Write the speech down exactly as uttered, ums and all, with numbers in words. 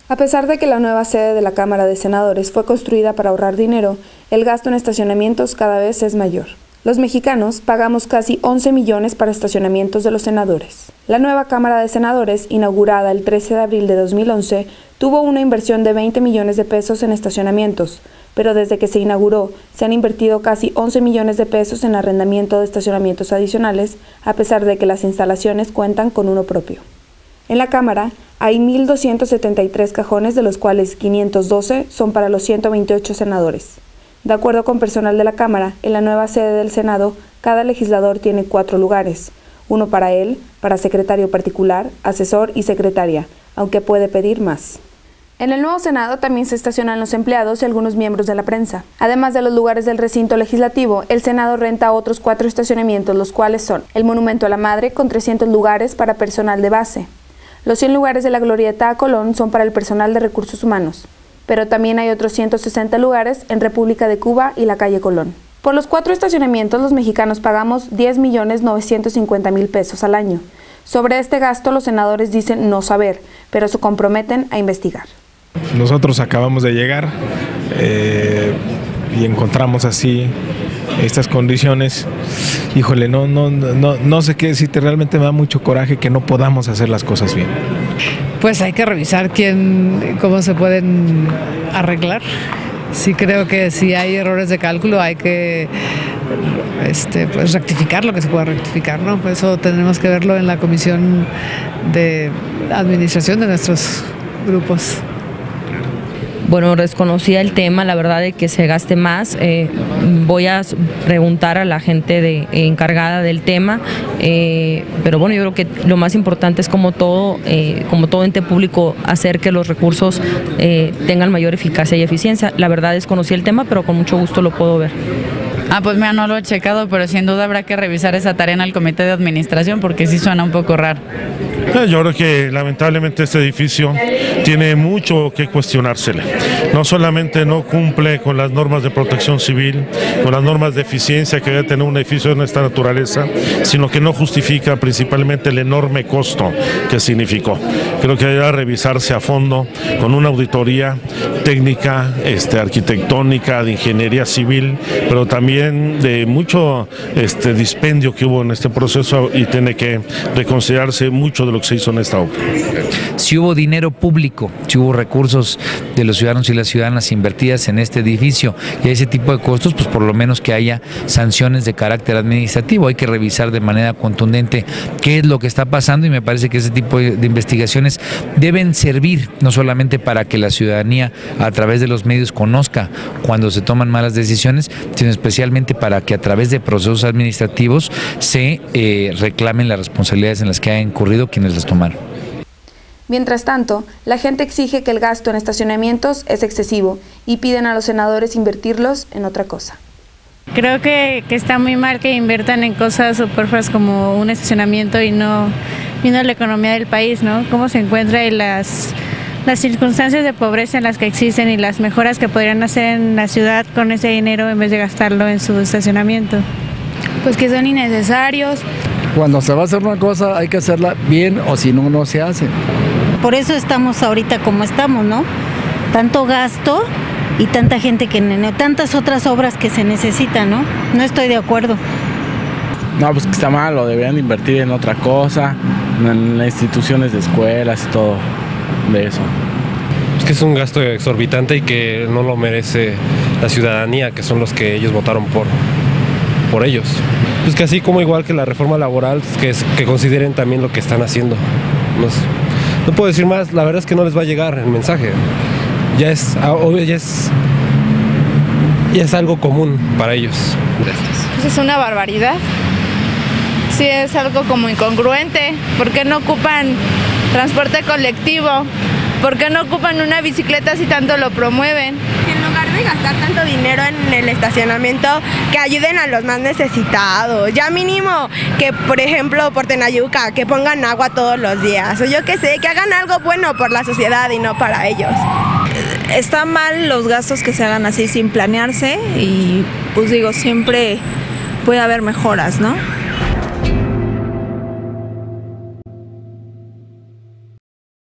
A pesar de que la nueva sede de la Cámara de Senadores fue construida para ahorrar dinero, el gasto en estacionamientos cada vez es mayor. Los mexicanos pagamos casi once millones para estacionamientos de los senadores. La nueva Cámara de Senadores, inaugurada el trece de abril de dos mil once, tuvo una inversión de veinte millones de pesos en estacionamientos, pero desde que se inauguró se han invertido casi once millones de pesos en arrendamiento de estacionamientos adicionales, a pesar de que las instalaciones cuentan con uno propio. En la Cámara hay mil doscientos setenta y tres cajones, de los cuales quinientos doce son para los ciento veintiocho senadores. De acuerdo con personal de la Cámara, en la nueva sede del Senado, cada legislador tiene cuatro lugares, uno para él, para secretario particular, asesor y secretaria, aunque puede pedir más. En el nuevo Senado también se estacionan los empleados y algunos miembros de la prensa. Además de los lugares del recinto legislativo, el Senado renta otros cuatro estacionamientos, los cuales son el Monumento a la Madre, con trescientos lugares para personal de base. Los cien lugares de la Glorieta a Colón son para el personal de recursos humanos, pero también hay otros ciento sesenta lugares en República de Cuba y la calle Colón. Por los cuatro estacionamientos, los mexicanos pagamos diez millones novecientos cincuenta mil pesos al año. Sobre este gasto, los senadores dicen no saber, pero se comprometen a investigar. Nosotros acabamos de llegar eh, y encontramos así estas condiciones. Híjole, no, no, no, no sé qué decirte, realmente me da mucho coraje que no podamos hacer las cosas bien. Pues hay que revisar quién, cómo se pueden arreglar. Sí, creo que si hay errores de cálculo hay que este, pues rectificar lo que se pueda rectificar, ¿no? Por eso tendremos que verlo en la comisión de administración de nuestros grupos. Bueno, desconocía el tema, la verdad, de que se gaste más. Eh, voy a preguntar a la gente de, eh, encargada del tema, eh, pero bueno, yo creo que lo más importante es como todo, eh, como todo ente público, hacer que los recursos eh, tengan mayor eficacia y eficiencia. La verdad, desconocía el tema, pero con mucho gusto lo puedo ver. Ah, pues mira, no lo he checado, pero sin duda habrá que revisar esa tarea en el comité de administración porque sí suena un poco raro. Yo creo que lamentablemente este edificio tiene mucho que cuestionársele. No solamente no cumple con las normas de protección civil, con las normas de eficiencia que debe tener un edificio de esta naturaleza, sino que no justifica principalmente el enorme costo que significó. Creo que debe revisarse a fondo con una auditoría técnica, este, arquitectónica, de ingeniería civil, pero también de mucho este, dispendio que hubo en este proceso y tiene que reconsiderarse mucho de lo que se hizo en esta obra. Si hubo dinero público, si hubo recursos de los ciudadanos y las ciudadanas invertidas en este edificio y ese tipo de costos, pues por lo menos que haya sanciones de carácter administrativo. Hay que revisar de manera contundente qué es lo que está pasando y me parece que ese tipo de investigaciones deben servir no solamente para que la ciudadanía a través de los medios conozca cuando se toman malas decisiones, sino especialmente para que a través de procesos administrativos se eh, reclamen las responsabilidades en las que han incurrido quienes las tomaron. Mientras tanto, la gente exige que el gasto en estacionamientos es excesivo y piden a los senadores invertirlos en otra cosa. Creo que, que está muy mal que inviertan en cosas superfluas como un estacionamiento y no viendo la economía del país, ¿no? Cómo se encuentra y las, las circunstancias de pobreza en las que existen y las mejoras que podrían hacer en la ciudad con ese dinero en vez de gastarlo en su estacionamiento. Pues que son innecesarios. Cuando se va a hacer una cosa hay que hacerla bien o si no, no se hace. Por eso estamos ahorita como estamos, ¿no? Tanto gasto y tanta gente que, tantas otras obras que se necesitan, ¿no? No estoy de acuerdo. No, pues que está mal, lo deberían invertir en otra cosa, en las instituciones de escuelas y todo de eso. Es que es un gasto exorbitante y que no lo merece la ciudadanía, que son los que ellos votaron por, por ellos. Pues que así como igual que la reforma laboral, que, es, que consideren también lo que están haciendo. No, no puedo decir más, la verdad es que no les va a llegar el mensaje. Ya es, obvio, ya es, ya es algo común para ellos. Pues es una barbaridad. Sí, es algo como incongruente. ¿Por qué no ocupan transporte colectivo? ¿Por qué no ocupan una bicicleta si tanto lo promueven? En lugar de gastar tanto dinero en el estacionamiento, que ayuden a los más necesitados. Ya mínimo que, por ejemplo, por Tenayuca, que pongan agua todos los días. O yo qué sé, que hagan algo bueno por la sociedad y no para ellos. Está mal los gastos que se hagan así sin planearse y pues digo, siempre puede haber mejoras, ¿no?